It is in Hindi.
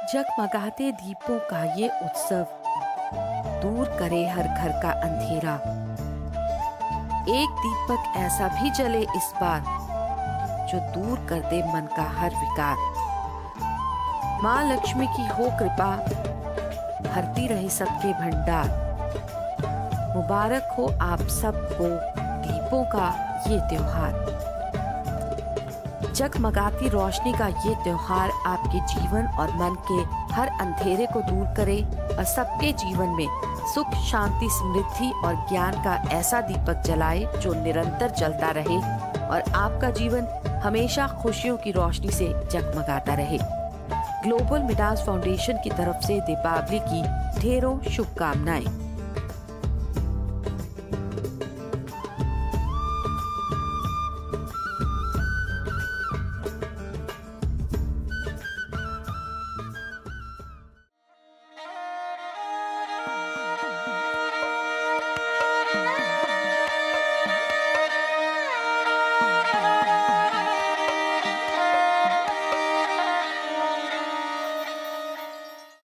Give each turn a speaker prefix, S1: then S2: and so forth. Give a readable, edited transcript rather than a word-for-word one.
S1: जगमगाते दीपों का ये उत्सव दूर करे हर घर का अंधेरा। एक दीपक ऐसा भी जले इस बार जो दूर कर दे मन का हर विकार। माँ लक्ष्मी की हो कृपा, भरती रहे सबके भंडार। मुबारक हो आप सबको दीपों का ये त्योहार। जगमगाती रोशनी का ये त्योहार आपके जीवन और मन के हर अंधेरे को दूर करे और सबके जीवन में सुख, शांति, समृद्धि और ज्ञान का ऐसा दीपक जलाए जो निरंतर जलता रहे और आपका जीवन हमेशा खुशियों की रोशनी से जगमगाता रहे। ग्लोबल मिडास फाउंडेशन की तरफ से दीपावली की ढेरों शुभकामनाएं।